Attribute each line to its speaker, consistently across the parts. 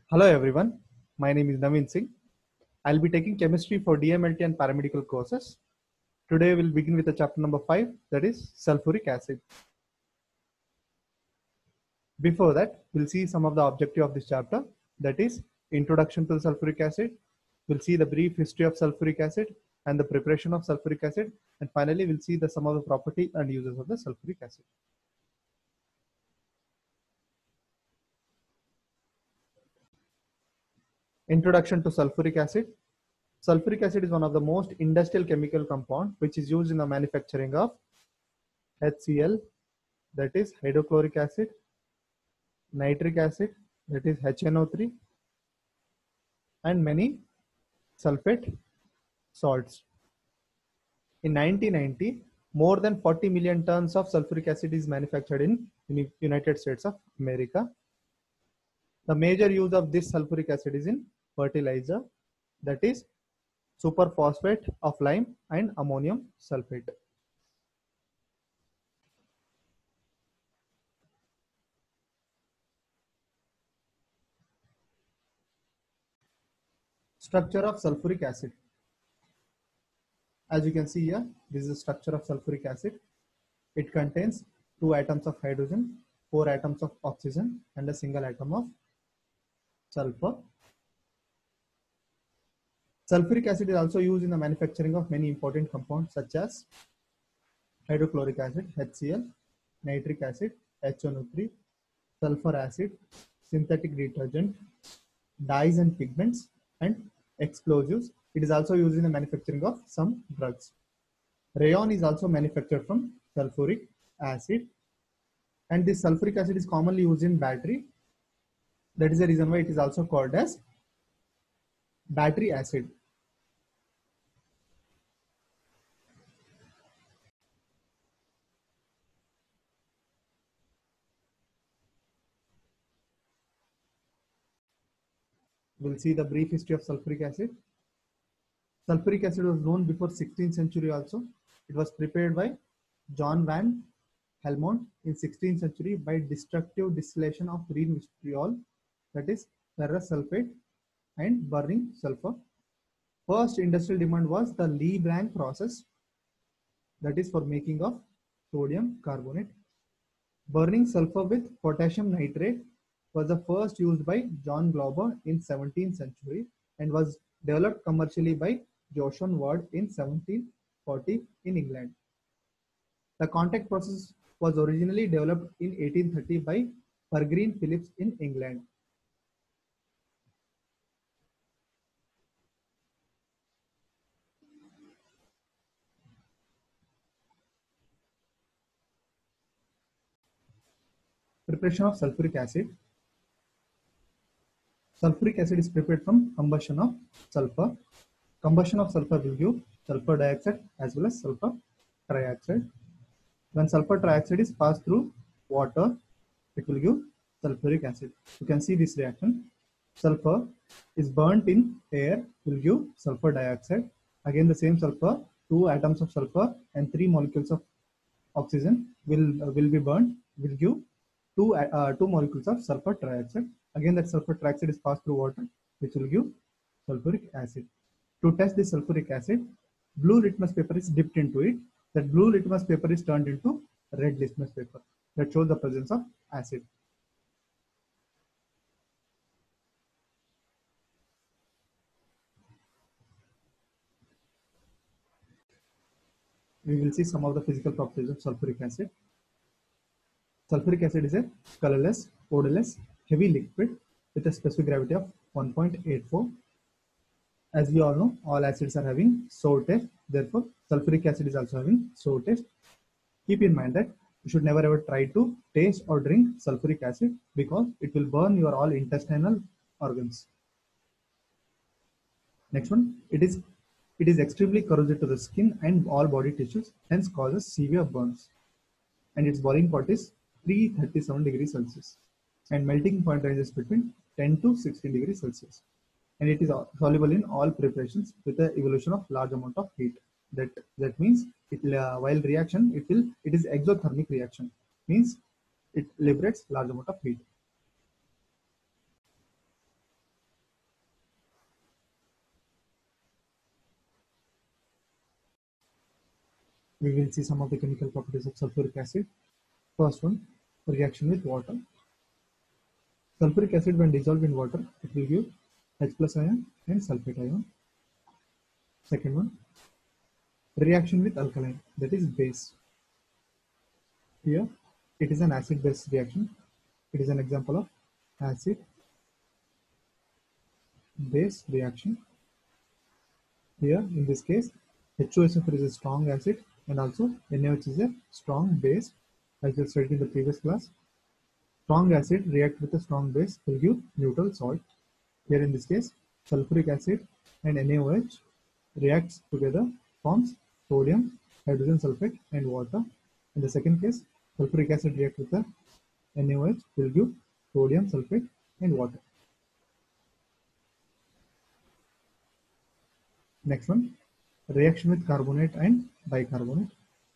Speaker 1: Hello everyone, my name is Naveen Singh. I'll be taking chemistry for DMLT and paramedical courses. Today we'll begin with the chapter number 5, that is sulfuric acid. Before that, we'll see some of the objective of this chapter, that is introduction to the sulfuric acid. We'll see the brief history of sulfuric acid and the preparation of sulfuric acid, and finally we'll see some of the property and uses of the sulfuric acid. Introduction to sulfuric acid. Sulfuric acid is one of the most industrial chemical compound which is used in the manufacturing of HCl, that is hydrochloric acid, nitric acid, that is HNO3, and many sulfate salts. In 1990, more than 40 million tons of sulfuric acid is manufactured in United States of America. The major use of this sulfuric acid is in fertilizer, that is superphosphate of lime and ammonium sulfate. Structure of sulfuric acid. As you can see here, this is the structure of sulfuric acid. It contains 2 atoms of hydrogen, 4 atoms of oxygen, and a single atom of sulfur. Sulfuric acid is also used in the manufacturing of many important compounds such as hydrochloric acid, HCl, nitric acid, HNO3, sulfur acid, synthetic detergent, dyes and pigments, and explosives. It is also used in the manufacturing of some drugs. Rayon is also manufactured from sulfuric acid, and this sulfuric acid is commonly used in battery. That is the reason why it is also called as battery acid. We'll see the brief history of sulfuric acid. Sulfuric acid was known before 16th century also. It was prepared by John van Helmont in 16th century by destructive distillation of green vitriol, that is ferrous sulfate, and burning sulfur. First industrial demand was the Lee-Blanc process, that is for making of sodium carbonate. Burning sulfur with potassium nitrate was the first used by John Glauber in 17th century and was developed commercially by Joshan Ward in 1740 in England. The contact process was originally developed in 1830 by Peregrine Phillips in England. Preparation of sulfuric acid. Sulfuric acid is prepared from combustion of sulfur. Combustion of sulfur will give sulfur dioxide as well as sulfur trioxide. When sulfur trioxide is passed through water, it will give sulfuric acid. You can see this reaction. Sulfur is burnt in air, will give sulfur dioxide. Again, the same sulfur, 2 atoms of sulfur and 3 molecules of oxygen will be burnt, will give 2 molecules of sulfur trioxide. Again, that sulfur trioxide is passed through water, which will give sulfuric acid. To test this sulfuric acid, blue litmus paper is dipped into it. That blue litmus paper is turned into red litmus paper. That shows the presence of acid. We will see some of the physical properties of sulfuric acid. Sulfuric acid is a colorless, odorless, heavy liquid with a specific gravity of 1.84. As we all know, all acids are having sour taste. Therefore, sulfuric acid is also having sour taste. Keep in mind that you should never ever try to taste or drink sulfuric acid because it will burn your all intestinal organs. Next one, it is extremely corrosive to the skin and all body tissues, hence causes severe burns. And its boiling point is 337 degrees Celsius, and melting point ranges between 10 to 16 degrees Celsius. And it is soluble in all preparations with the evolution of large amount of heat. That means while reaction, it is exothermic reaction, means it liberates large amount of heat. we will see some of the chemical properties of sulfuric acid. First one, reaction with water. Sulfuric acid when dissolved in water, it will give H plus ion and sulfate ion. Second one, reaction with alkaline, that is base. Here, it is an acid-base reaction. It is an example of acid-base reaction. Here, in this case, HOSF is a strong acid and also NaOH is a strong base. As we studied in the previous class, strong acid react with a strong base will give neutral salt. Here in this case, sulfuric acid and NaOH reacts together, forms sodium, hydrogen sulfate and water. In the second case, sulfuric acid reacts with the NaOH will give sodium sulfate and water. Next one, reaction with carbonate and bicarbonate.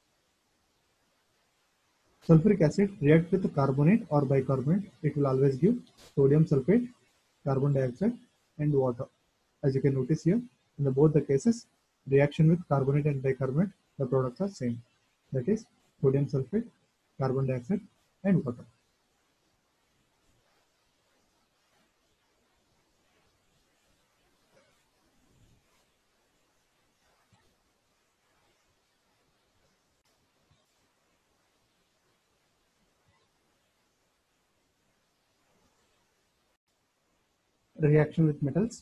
Speaker 1: Sulfuric acid react with carbonate or bicarbonate. It will always give sodium sulfate, carbon dioxide and water. As you can notice here, in both the cases, reaction with carbonate and bicarbonate, the products are same. That is sodium sulfate, carbon dioxide and water. Reaction with metals.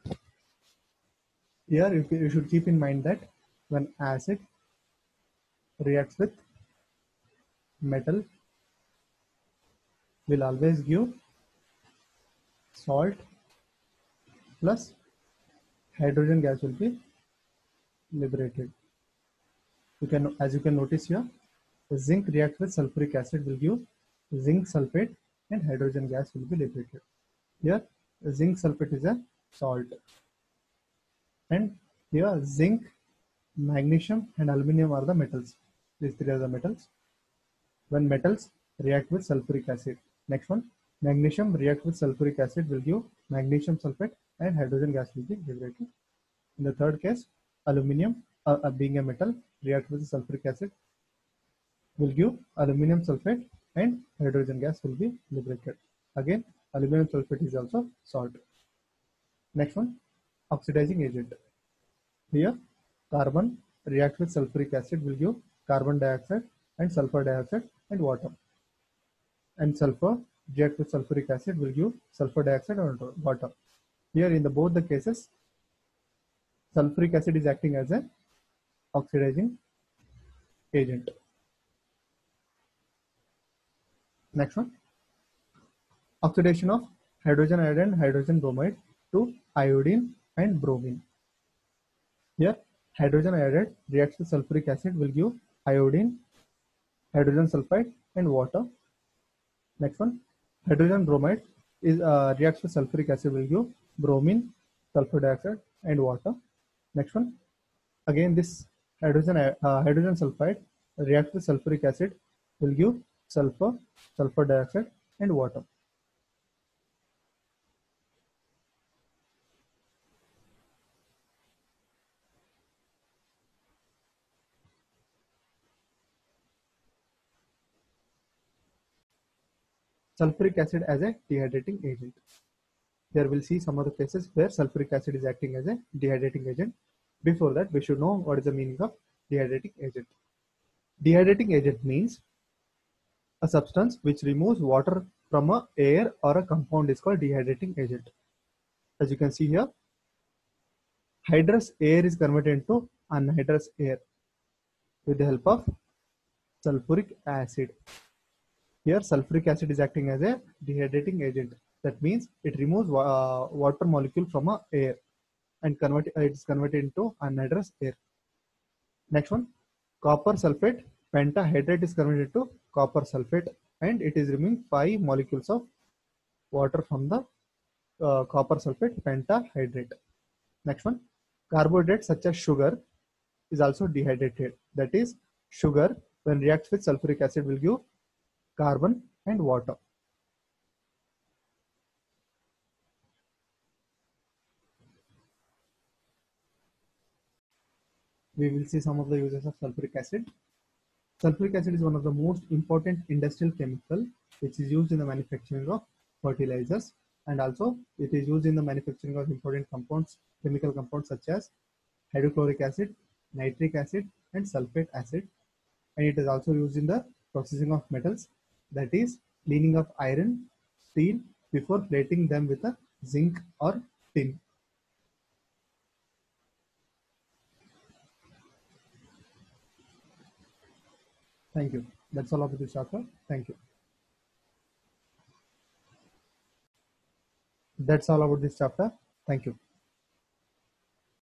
Speaker 1: Here you should keep in mind that when acid reacts with metal, will always give salt plus hydrogen gas will be liberated. As you can notice here, the zinc reacts with sulfuric acid will give zinc sulfate and hydrogen gas will be liberated. Here, zinc sulfate is a salt, and here zinc, magnesium, and aluminum are the metals. These three are the metals. When metals react with sulfuric acid, next one, magnesium react with sulfuric acid will give magnesium sulfate and hydrogen gas will be liberated. In the third case, aluminum, being a metal, react with sulfuric acid will give aluminum sulfate and hydrogen gas will be liberated. Again, aluminum sulfate is also salt. Next one, oxidizing agent. Here, carbon react with sulfuric acid will give carbon dioxide and sulfur dioxide and water. And sulfur react with sulfuric acid will give sulfur dioxide and water. Here, in both the cases, sulfuric acid is acting as an oxidizing agent. Next one, oxidation of hydrogen iodide and hydrogen bromide to iodine and bromine. Here, hydrogen iodide reacts with sulfuric acid will give iodine, hydrogen sulfide and water. Next one, hydrogen bromide is reacts with sulfuric acid will give bromine, sulfur dioxide and water. Next one, again this hydrogen sulfide reacts with sulfuric acid will give sulfur, sulfur dioxide and water. Sulfuric acid as a dehydrating agent. Here we'll see some of the cases where sulfuric acid is acting as a dehydrating agent. Before that, we should know what is the meaning of dehydrating agent. Dehydrating agent means a substance which removes water from a air or a compound is called dehydrating agent. As you can see here, hydrous air is converted into anhydrous air with the help of sulfuric acid. Here, sulfuric acid is acting as a dehydrating agent. That means it removes water molecule from a air and it is converted into anhydrous air. Next one, copper sulfate pentahydrate is converted to copper sulfate and it is removing 5 molecules of water from the copper sulfate pentahydrate. Next one, carbohydrate such as sugar is also dehydrated. That is, sugar when reacts with sulfuric acid will give carbon and water. we will see some of the uses of sulfuric acid. Sulfuric acid is one of the most important industrial chemical which is used in the manufacturing of fertilizers, and also it is used in the manufacturing of important compounds, chemical compounds such as hydrochloric acid, nitric acid, and sulfate acid. And it is also used in the processing of metals, that is cleaning of iron, steel before plating them with a zinc or tin. Thank you. That's all about this chapter. Thank you. That's all about this chapter. Thank you.